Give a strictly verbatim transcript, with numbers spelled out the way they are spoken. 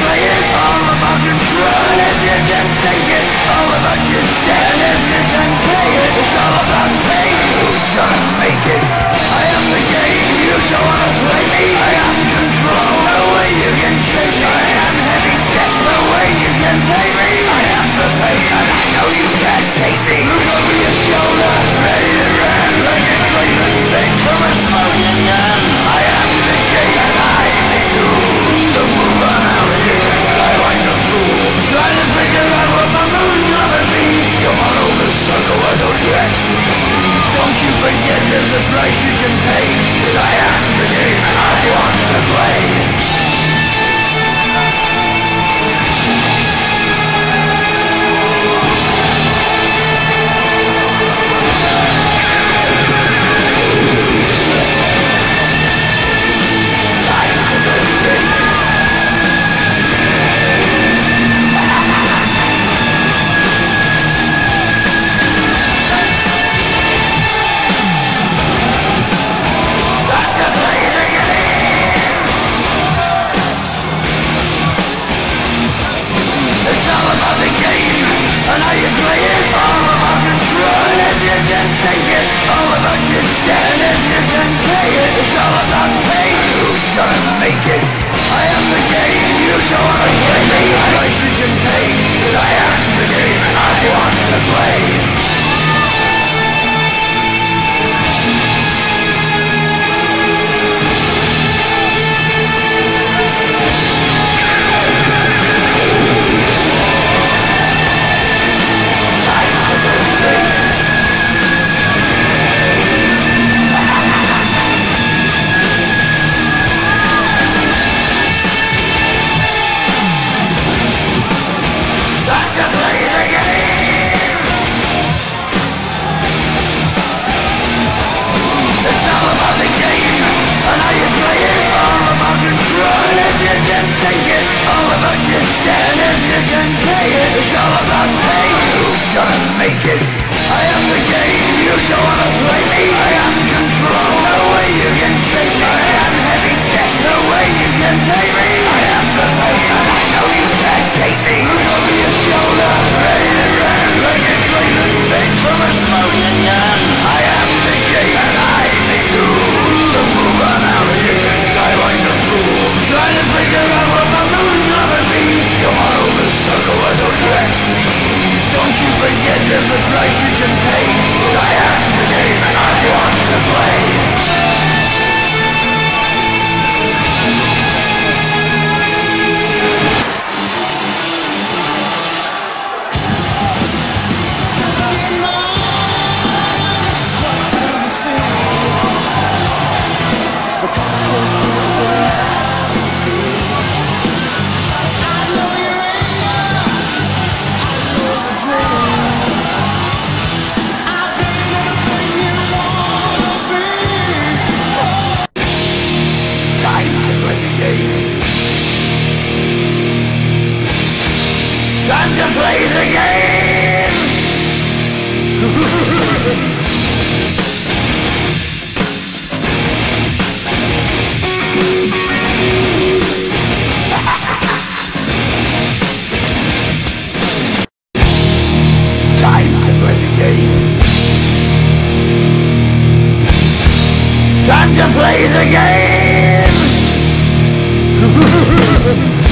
play it, all about control. And if you can take it, all about your debt. And if you can pay it, it's all about pay. Who's gonna make it? I am the game, you don't wanna play me. I am control, no way you can shake me. I am heavy debt, no way you can pay me. I am the pain, and I know you can't take me. Look over your shoulder, ready to run, like a Cleveland thing from a smoking gun. I am the game, and I make rules. So move on out of here, I like a fool. Trying to figure out what my mood's gonna be. Come on over, sucker, why don't you act me? Don't you forget there's a price you can pay. Cause I am the game, and I want to play. And how you play it, all about control. And if you can take it, all about your debt. And if you can pay it, it's all about pay. Who's gonna make it? I am the game, you don't wanna play me. I like you can pay, cause I am the game and I want to play. Take it, all about your debt. And if you can pay it, it's all about pay. Who's gonna make it? I am the game, you don't wanna play me. I am control, no way you can shake me. I am heavy debt, no way you can pay me. I am the pain, and I know you can't take me. Look over your shoulder, ready to run, like a Cleveland thing from a smoking gun. I am the game, and I make rules. So move on out of here, I like a fool. Trying to figure out what my mood's gonna be. Come on over, sucker, why don't you act me? Don't you forget there's a price you can pay. I am the game and I want to play. Time to play the game! Time to play the game! Time to play the game!